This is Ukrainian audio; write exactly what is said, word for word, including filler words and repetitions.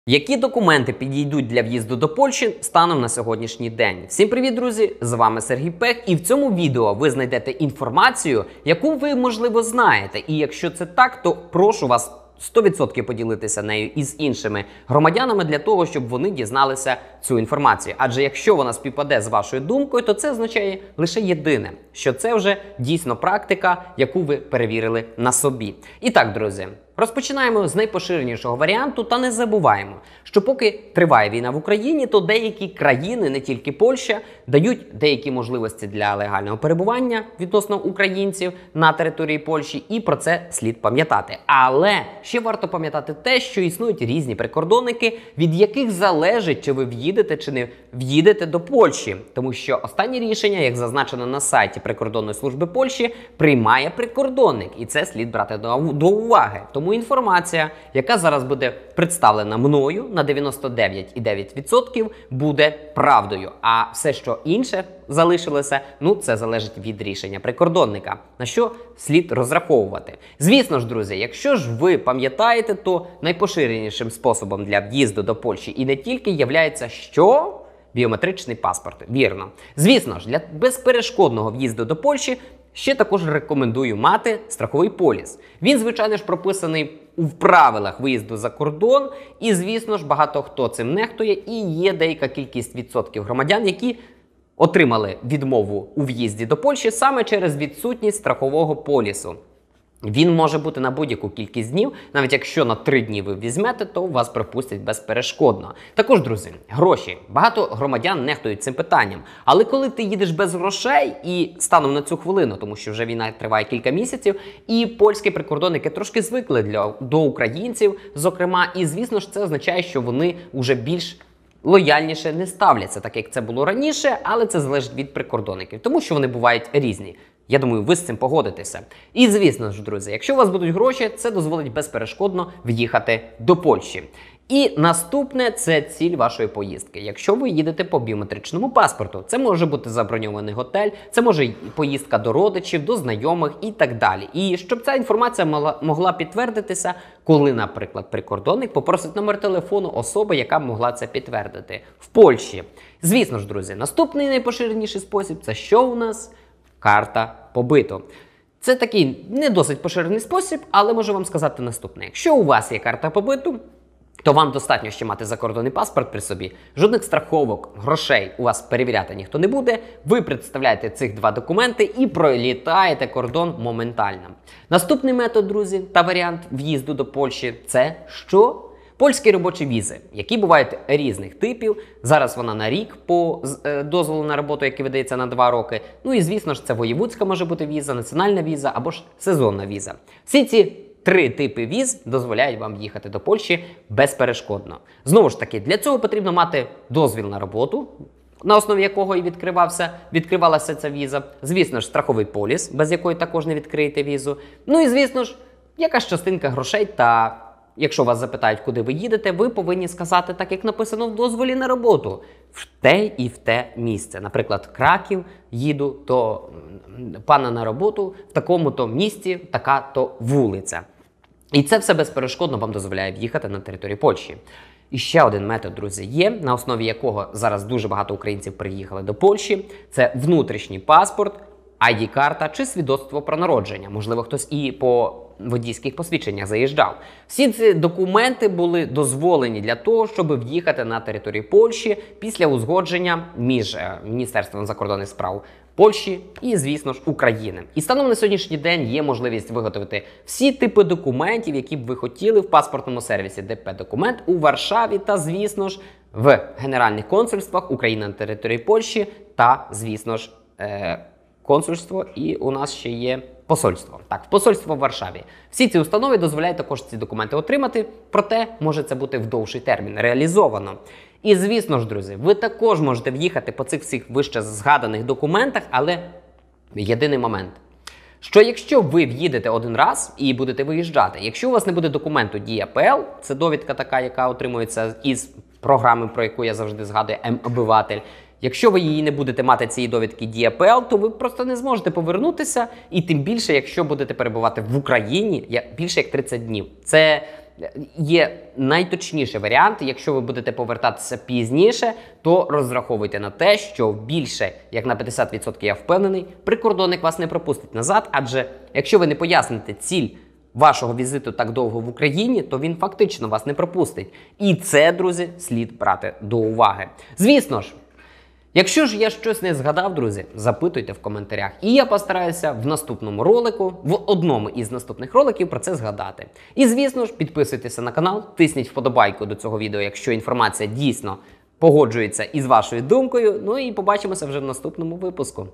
Які документи підійдуть для в'їзду до Польщі станом на сьогоднішній день? Всім привіт, друзі! З вами Сергій Пек, і в цьому відео ви знайдете інформацію, яку ви, можливо, знаєте. І якщо це так, то прошу вас сто відсотків поділитися нею із іншими громадянами для того, щоб вони дізналися цю інформацію. Адже якщо вона співпаде з вашою думкою, то це означає лише єдине, що це вже дійсно практика, яку ви перевірили на собі. І так, друзі, розпочинаємо з найпоширенішого варіанту, та не забуваємо, що поки триває війна в Україні, то деякі країни, не тільки Польща, дають деякі можливості для легального перебування відносно українців на території Польщі, і про це слід пам'ятати. Але ще варто пам'ятати те, що існують різні прикордонники, від яких залежить, чи ви в'їдете, чи не в'їдете до Польщі. Тому що останнє рішення, як зазначено на сайті Прикордонної служби Польщі, приймає прикордонник. І це слід брати до, до уваги. Тому інформація, яка зараз буде представлена мною, на дев'яносто дев'ять цілих дев'ять десятих відсотка буде правдою. А все, що інше залишилося, ну це залежить від рішення прикордонника, на що слід розраховувати. Звісно ж, друзі, якщо ж ви пам'ятаєте, то найпоширенішим способом для в'їзду до Польщі і не тільки являється що? Біометричний паспорт. Вірно. Звісно ж, для безперешкодного в'їзду до Польщі ще також рекомендую мати страховий поліс. Він, звичайно ж, прописаний в правилах виїзду за кордон, і, звісно ж, багато хто цим нехтує, і є деяка кількість відсотків громадян, які отримали відмову у в'їзді до Польщі саме через відсутність страхового полісу. Він може бути на будь-яку кількість днів, навіть якщо на три дні ви візьмете, то вас пропустять безперешкодно. Також, друзі, гроші. Багато громадян нехтують цим питанням. Але коли ти їдеш без грошей, і станом на цю хвилину, тому що вже війна триває кілька місяців, і польські прикордонники трошки звикли для, до українців, зокрема, і, звісно ж, це означає, що вони вже більш лояльніше не ставляться, так як це було раніше, але це залежить від прикордонників, тому що вони бувають різні. Я думаю, ви з цим погодитеся. І, звісно ж, друзі, якщо у вас будуть гроші, це дозволить безперешкодно в'їхати до Польщі. І наступне – це ціль вашої поїздки. Якщо ви їдете по біометричному паспорту, це може бути заброньований готель, це може поїздка до родичів, до знайомих і так далі. І щоб ця інформація могла, могла підтвердитися, коли, наприклад, прикордонник попросить номер телефону особи, яка б могла це підтвердити в Польщі. Звісно ж, друзі, наступний найпоширеніший спосіб – це що у нас? Карта побиту. Це такий не досить поширений спосіб, але можу вам сказати наступне. Якщо у вас є карта побиту, то вам достатньо ще мати закордонний паспорт при собі. Жодних страховок, грошей у вас перевіряти ніхто не буде. Ви представляєте цих два документи і пролітаєте кордон моментально. Наступний метод, друзі, та варіант в'їзду до Польщі – це що? Польські робочі візи, які бувають різних типів. Зараз вона на рік по дозволу на роботу, який видається на два роки. Ну і, звісно ж, це воєвудська може бути віза, національна віза або ж сезонна віза. Всі ці три типи віз дозволяють вам їхати до Польщі безперешкодно. Знову ж таки, для цього потрібно мати дозвіл на роботу, на основі якого і відкривався, відкривалася ця віза. Звісно ж, страховий поліс, без якої також не відкриєте візу. Ну і, звісно ж, якась частинка грошей та... Якщо вас запитають, куди ви їдете, ви повинні сказати так, як написано в дозволі на роботу. В те і в те місце. Наприклад, Краків їду, то пана на роботу в такому-то місці, така-то вулиця. І це все безперешкодно вам дозволяє в'їхати на територію Польщі. І ще один метод, друзі, є, на основі якого зараз дуже багато українців приїхали до Польщі. Це внутрішній паспорт, ай ді-карта чи свідоцтво про народження. Можливо, хтось і по водійських посвідченнях заїжджав. Всі ці документи були дозволені для того, щоб в'їхати на територію Польщі після узгодження між Міністерством закордонних справ Польщі і, звісно ж, України. І станом на сьогоднішній день є можливість виготовити всі типи документів, які б ви хотіли в паспортному сервісі де пе-документ у Варшаві та, звісно ж, в генеральних консульствах України на території Польщі та, звісно ж, е консульство, і у нас ще є посольство. Так, посольство в Варшаві. Всі ці установи дозволяють також ці документи отримати, проте може це бути в довший термін, реалізовано. І, звісно ж, друзі, ви також можете в'їхати по цих всіх вище згаданих документах, але єдиний момент, що якщо ви в'їдете один раз і будете виїжджати, якщо у вас не буде документу Дія пе ел, це довідка така, яка отримується із програми, про яку я завжди згадую, М-обиватель, якщо ви її не будете мати, цієї довідки Дія пе ел, то ви просто не зможете повернутися, і тим більше, якщо будете перебувати в Україні більше як тридцять днів. Це є найточніший варіант. Якщо ви будете повертатися пізніше, то розраховуйте на те, що більше, як на п'ятдесят відсотків, я впевнений, прикордонник вас не пропустить назад, адже якщо ви не поясните ціль вашого візиту так довго в Україні, то він фактично вас не пропустить. І це, друзі, слід брати до уваги. Звісно ж, якщо ж я щось не згадав, друзі, запитуйте в коментарях. І я постараюся в наступному ролику, в одному із наступних роликів про це згадати. І, звісно ж, підписуйтеся на канал, тисніть вподобайку до цього відео, якщо інформація дійсно погоджується із вашою думкою. Ну і побачимося вже в наступному випуску.